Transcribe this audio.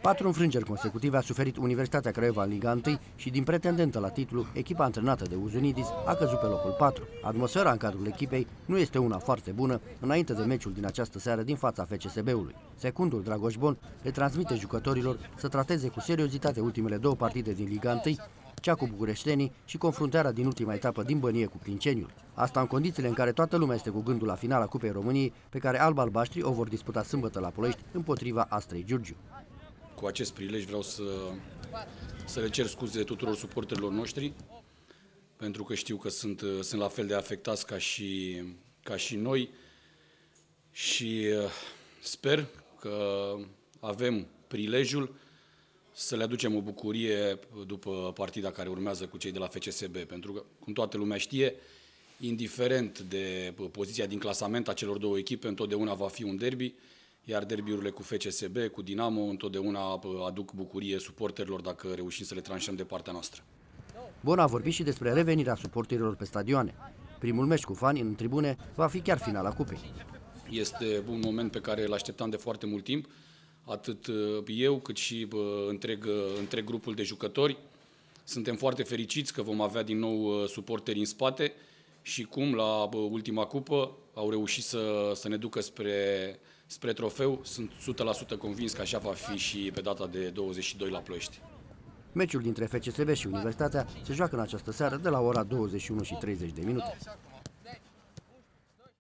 4 înfrângeri consecutive a suferit Universitatea Craiova în Liga 1 și din pretendentă la titlu, echipa antrenată de Uzunidis a căzut pe locul 4. Atmosfera în cadrul echipei nu este una foarte bună înainte de meciul din această seară din fața FCSB-ului. Secundul Dragoș Bon le transmite jucătorilor să trateze cu seriozitate ultimele 2 partide din Liga 1, cea cu bucureștenii și confruntarea din ultima etapă din Bănie cu Clinceniul. Asta în condițiile în care toată lumea este cu gândul la finala Cupei României, pe care alb-albaștri o vor disputa sâmbătă la Ploiești împotriva Astrei Giurgiu. Cu acest prilej vreau să le cer scuze tuturor suporterilor noștri, pentru că știu că sunt la fel de afectați ca și noi și sper că avem prilejul să le aducem o bucurie după partida care urmează cu cei de la FCSB, pentru că, cum toată lumea știe, indiferent de poziția din clasament a celor două echipe, întotdeauna va fi un derby, iar derbiurile cu FCSB, cu Dinamo, întotdeauna aduc bucurie suporterilor dacă reușim să le tranșăm de partea noastră. Bon a vorbit și despre revenirea suporterilor pe stadioane. Primul meci cu fani în tribune va fi chiar finala cupei. Este un moment pe care îl așteptam de foarte mult timp, atât eu cât și întreg grupul de jucători. Suntem foarte fericiți că vom avea din nou suporteri în spate și cum la ultima cupă au reușit să ne ducă spre trofeu. Sunt 100% convins că așa va fi și pe data de 22 la Ploiești. Meciul dintre FCSB și Universitatea se joacă în această seară de la ora 21:30.